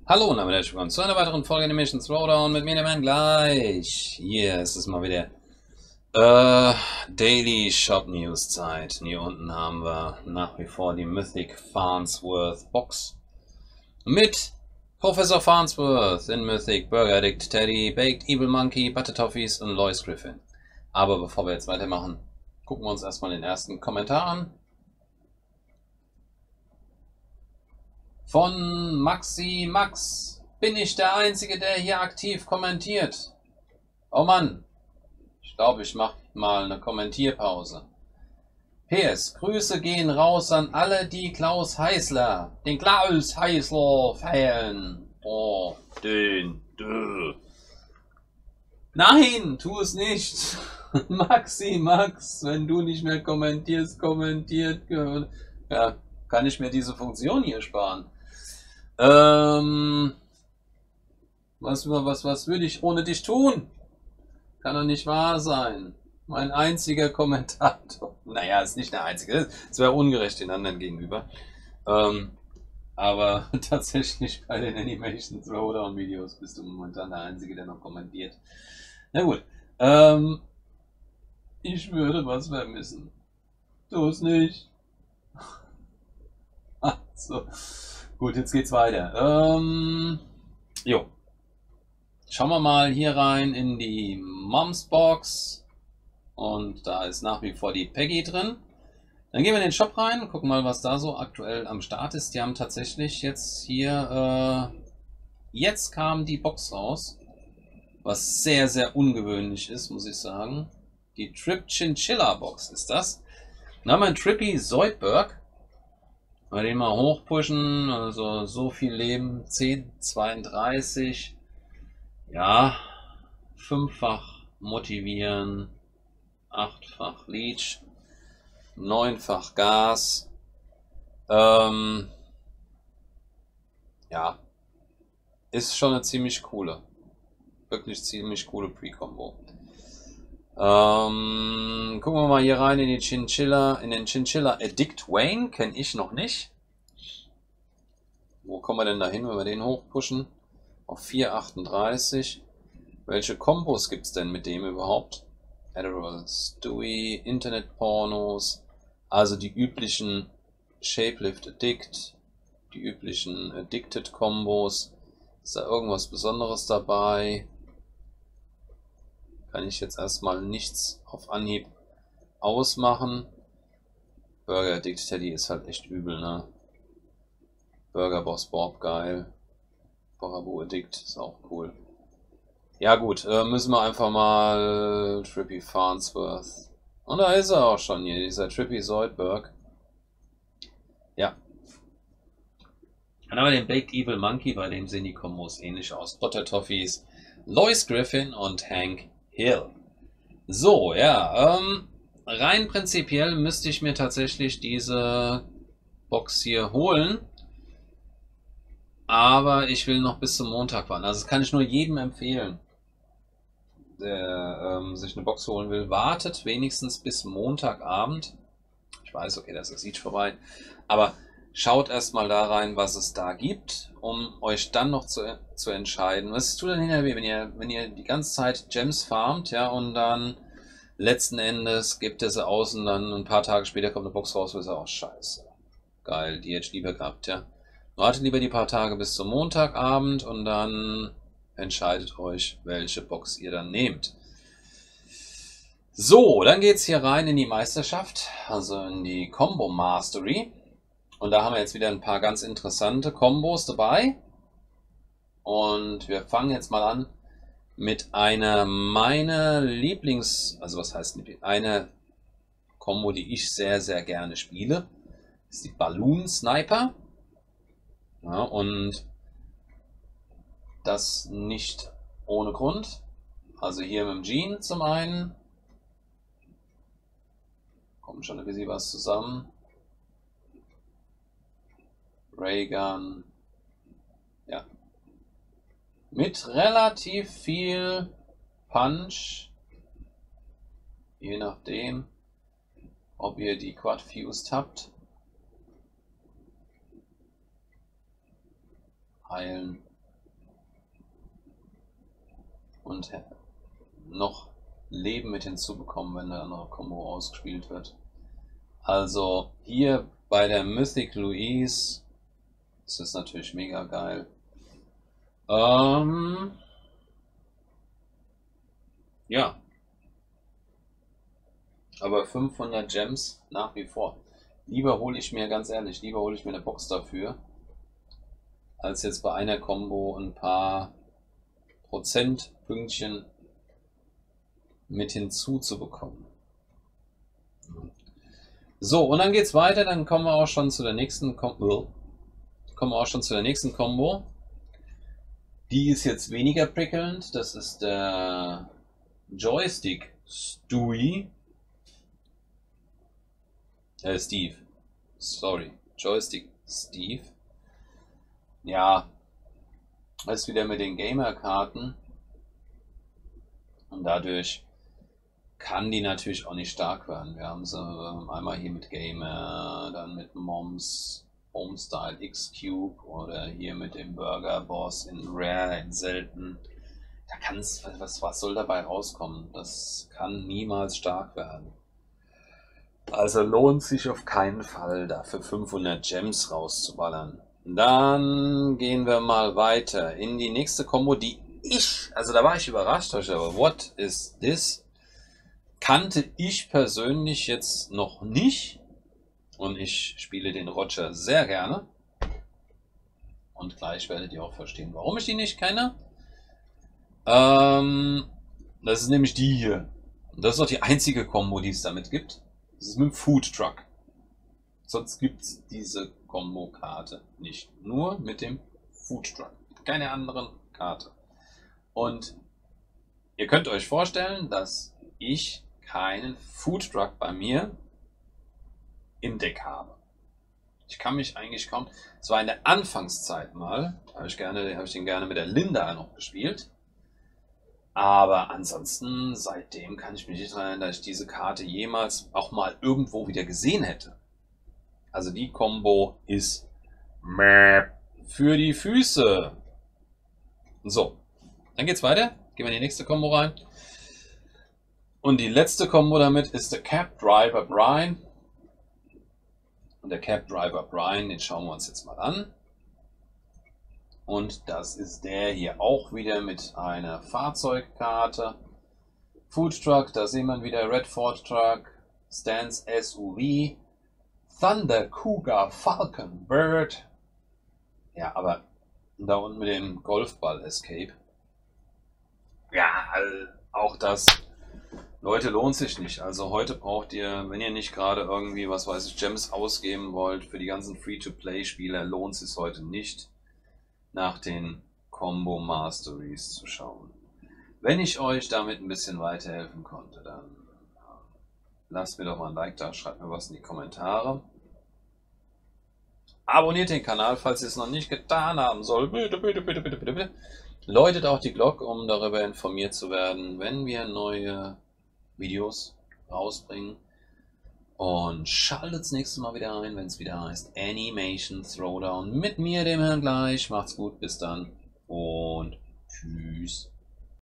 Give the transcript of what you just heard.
Hallo und damit herzlich willkommen zu einer weiteren Folge Animation Throwdown mit mir, dem Herrn Gleich. Hier ist es mal wieder Daily Shop News Zeit. Hier unten haben wir nach wie vor die Mythic Farnsworth Box mit Professor Farnsworth in Mythic, Burger Addict, Teddy, Baked Evil Monkey, Butter Toffees und Lois Griffin. Aber bevor wir jetzt weitermachen, gucken wir uns erstmal den ersten Kommentar an. Von Maxi Max. Bin ich der Einzige, der hier aktiv kommentiert? Oh Mann, ich glaube, ich mache mal eine Kommentierpause. PS, Grüße gehen raus an alle, die Klaus Heißler, den Klaus Heißler feiern. Oh, Nein, tu es nicht. Maxi Max, wenn du nicht mehr kommentierst, ja, kann ich mir diese Funktion hier sparen. Was würde ich ohne dich tun? Kann doch nicht wahr sein. Mein einziger Kommentator. Naja, ist nicht der einzige. Es wäre ungerecht den anderen gegenüber. Aber tatsächlich bei den Animation Throwdown Videos bist du momentan der Einzige, der noch kommentiert. Na gut. Ich würde was vermissen. Du es nicht. So. Gut, jetzt geht's weiter. Jo. Schauen wir mal hier rein in die Moms Box. Und da ist nach wie vor die Peggy drin. Dann gehen wir in den Shop rein, gucken mal, was da so aktuell am Start ist. Die haben tatsächlich jetzt hier, jetzt kam die Box raus, was sehr, sehr ungewöhnlich ist, muss ich sagen. Die Trip Chinchilla Box ist das. Dann haben wir einen Trippy Zoidberg. Mal den mal hochpushen, also so viel Leben, 10,32. Ja, 5-fach motivieren, 8-fach Leech, 9-fach Gas. Ja, ist schon eine wirklich ziemlich coole Pre-Kombo. Gucken wir mal hier rein in den Chinchilla Addict Wayne, kenne ich noch nicht. Wo kommen wir denn da hin, wenn wir den hochpushen? Auf 4,38. Welche Kombos gibt es denn mit dem überhaupt? Adderall, Stewie, Internet-Pornos, also die üblichen Shapelift Addict, die üblichen Addicted-Kombos. Ist da irgendwas Besonderes dabei? Kann ich jetzt erstmal nichts auf Anhieb ausmachen. Burger Addict Teddy ist halt echt übel, ne? Burger Boss Bob, geil. Borabu Addict ist auch cool. Ja gut, müssen wir einfach mal Trippy Farnsworth. Und da ist er auch schon hier, dieser Trippy Zoidberg. Ja. Dann haben wir den Baked Evil Monkey, bei dem sehen die Kombos ähnlich aus. Butter Toffees, Lois Griffin und Hank Hill. So, ja, rein prinzipiell müsste ich mir tatsächlich diese Box hier holen. Aber ich will noch bis zum Montag warten. Also das kann ich nur jedem empfehlen, der sich eine Box holen will. Wartet wenigstens bis Montagabend. Ich weiß, okay, da ist das Siege vorbei. Aber schaut erstmal da rein, was es da gibt, um euch dann noch zu entscheiden. Was tut denn hinterher, wenn ihr die ganze Zeit Gems farmt, ja, und dann letzten Endes gebt ihr sie aus und dann ein paar Tage später kommt eine Box raus, wo ihr sagt, oh scheiße. Geil, die hätte ich lieber gehabt, ja. Wartet lieber die paar Tage bis zum Montagabend und dann entscheidet euch, welche Box ihr dann nehmt. So, dann geht's hier rein in die Meisterschaft, also in die Combo Mastery. Und da haben wir jetzt wieder ein paar ganz interessante Kombos dabei. Und wir fangen jetzt mal an mit einer meiner also was heißt eine Combo, die ich sehr, sehr gerne spiele. Das ist die Balloon Sniper. Ja, und das nicht ohne Grund. Also hier mit dem Jean zum einen. Kommt schon ein bisschen was zusammen. Raygun. Ja. Mit relativ viel Punch. Je nachdem, ob ihr die Quad Fused habt. Heilen. und noch Leben mit hinzubekommen, wenn der andere Combo ausgespielt wird. Also hier bei der Mythic Louise, das ist natürlich mega geil. Ja, aber 500 Gems nach wie vor. Lieber hole ich mir, ganz ehrlich, lieber hole ich mir eine Box dafür, als jetzt bei einer Combo ein paar Prozentpünktchen mit hinzuzubekommen. So, und dann geht's weiter, dann kommen wir auch schon zu der nächsten Combo. Die ist jetzt weniger prickelnd, das ist der Joystick Stewie. Steve. Sorry. Joystick Steve. Ja. Das ist wieder mit den Gamer-Karten. Und dadurch kann die natürlich auch nicht stark werden. Wir haben sie einmal hier mit Gamer, dann mit Moms, Homestyle X-Cube oder hier mit dem Burger Boss in Rare, in Selten. Da kann's, was soll dabei rauskommen? Das kann niemals stark werden. Also lohnt sich auf keinen Fall, dafür 500 Gems rauszuballern. Dann gehen wir mal weiter in die nächste Combo, also da war ich überrascht, aber what is this? Kannte ich persönlich jetzt noch nicht. Und ich spiele den Roger sehr gerne. Und gleich werdet ihr auch verstehen, warum ich die nicht kenne. Das ist nämlich die hier. Und das ist auch die einzige Combo, die es damit gibt. Das ist mit dem Food Truck. Sonst gibt es diese Combo-Karte nicht. Nur mit dem Food Truck. Keine anderen Karte. Und ihr könnt euch vorstellen, dass ich keinen Food Truck bei mir im Deck habe. Ich kann mich eigentlich kaum. Es war in der Anfangszeit mal, habe ich den gerne mit der Linda noch gespielt. Aber ansonsten, seitdem kann ich mich nicht daran erinnern, dass ich diese Karte jemals auch mal irgendwo wieder gesehen hätte. Also die Combo ist für die Füße. So, dann geht's weiter. Gehen wir in die nächste Combo rein. Und die letzte Combo damit ist der Cab Driver Brian. Und der Cab Driver Brian, den schauen wir uns jetzt mal an. Und das ist der hier auch wieder mit einer Fahrzeugkarte. Food Truck, da sehen wir wieder Red Ford Truck, Stance SUV, Thunder Cougar Falcon Bird. Ja, aber da unten mit dem Golfball Escape. Ja, auch das, Leute, lohnt sich nicht. Also heute braucht ihr, wenn ihr nicht gerade irgendwie, was weiß ich, Gems ausgeben wollt für die ganzen Free-to-Play-Spieler, lohnt es sich heute nicht, nach den Combo Masteries zu schauen. Wenn ich euch damit ein bisschen weiterhelfen konnte, dann lasst mir doch mal ein Like da, schreibt mir was in die Kommentare. Abonniert den Kanal, falls ihr es noch nicht getan haben soll. Bitte, bitte, bitte, bitte, bitte, bitte. Läutet auch die Glocke, um darüber informiert zu werden, wenn wir neue Videos rausbringen. Und schaltet das nächste Mal wieder ein, wenn es wieder heißt Animation Throwdown mit mir, dem Herrn Gleich. Macht's gut, bis dann und tschüss.